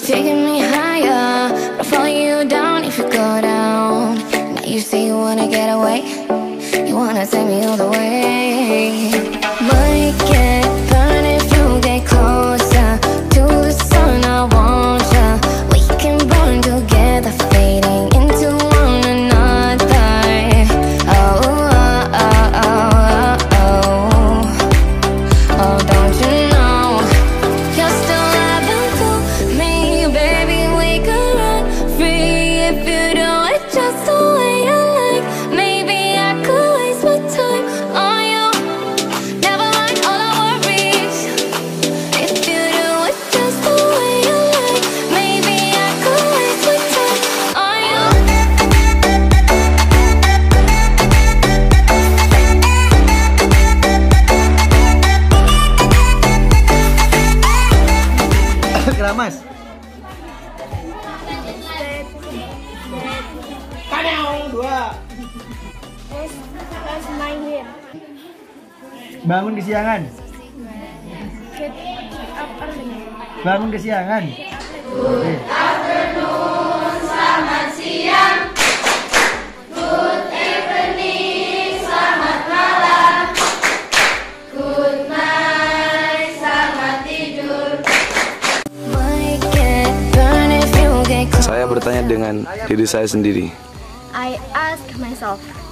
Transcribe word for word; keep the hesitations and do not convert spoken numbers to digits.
taking me higher, but I'll follow you down if you go down. Now you say you wanna get away, you wanna take me all the way. Might get burned if you get closer to the sun. I want ya. We can burn together, fading into one another. Oh, oh, oh, oh, oh, oh, don't you know you're still loving to me, baby? We could run free if you do it just the way you like. Maybe I could waste my time on you. Never mind all our worries. If you do it just the way you like, maybe I could waste my time on you. Keramas. Kadang dua. Let's main here. Bangun kesiangan. Get up early. Bangun kesiangan. Oke. Afternoon, selamat siang. Good evening, selamat malam. Good night, selamat tidur. Might get burned if you get close. Saya bertanya dengan diri saya sendiri. I ask myself,